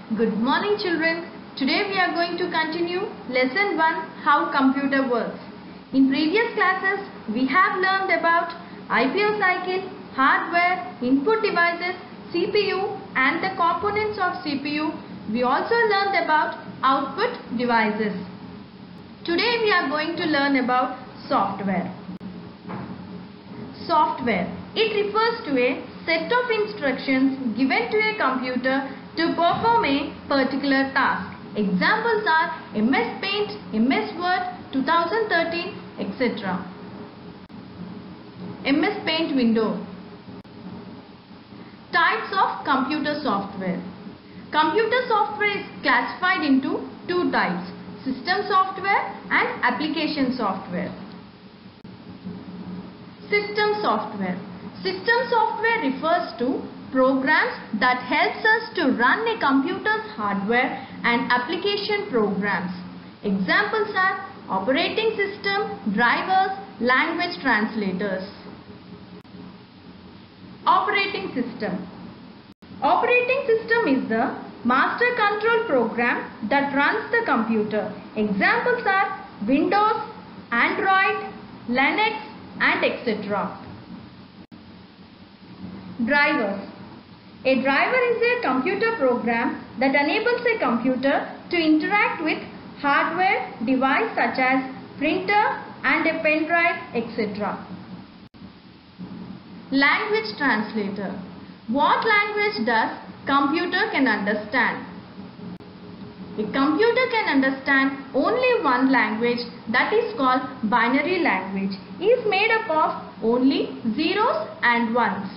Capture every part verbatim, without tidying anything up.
Good morning children. Today we are going to continue lesson one, how computer works. In previous classes we have learned about I P O cycle, hardware, input devices, C P U and the components of C P U. We also learned about output devices. Today we are going to learn about software. Software. It refers to a set of instructions given to a computer to perform a particular task. Examples are M S Paint, M S Word, two thousand thirteen, et cetera. M S Paint window. Types of computer software. Computer software is classified into two types: system software and application software. System software. System software refers to programs that helps us to run a computer's hardware and application programs. Examples are operating system, drivers, language translators. Operating system. Operating system is the master control program that runs the computer. Examples are Windows, Android, Linux and et cetera. Drivers. A driver is a computer program that enables a computer to interact with hardware device such as printer and a pen drive, et cetera. Language translator. What language does computer can understand? A computer can understand only one language, that is called binary language. It is made up of only zeros and ones.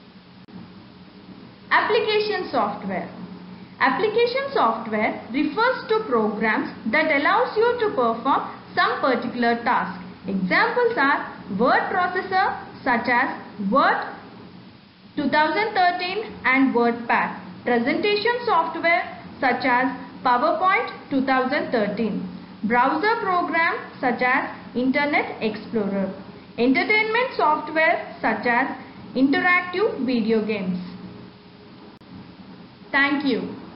Application software. Application software refers to programs that allows you to perform some particular task. Examples are word processor such as Word two thousand thirteen and WordPad. Presentation software such as PowerPoint two thousand thirteen. Browser program such as Internet Explorer. Entertainment software such as interactive video games. Thank you.